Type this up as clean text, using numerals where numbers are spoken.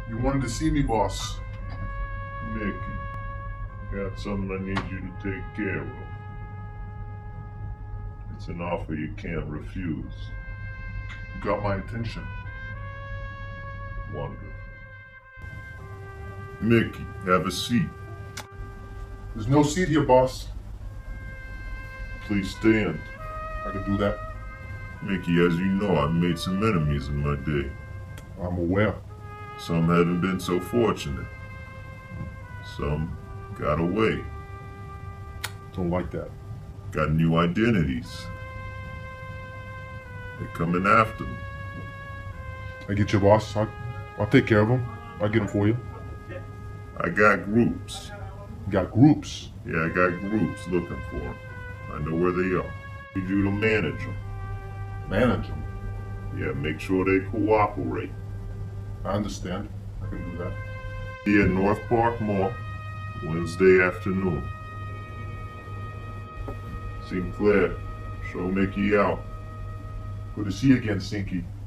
You wanted to see me, boss. Mickey, got something I need you to take care of. It's an offer you can't refuse. You got my attention. Wonderful. Mickey, have a seat. There's no seat here, boss. Please stand. I can do that. Mickey, as you know, I've made some enemies in my day. I'm aware. Some haven't been so fortunate. Some got away. Don't like that. Got new identities. They're coming after me. I get your boss. I'll take care of them. I'll get them for you. I got groups. You got groups. Yeah, I got groups looking for them. I know where they are. Need you to manage them. Manage them. Yeah, make sure they cooperate. I understand. I can do that. Be at North Park Mall, Wednesday afternoon. Sinclair, show Mickey out. Good to see you again, Sinky.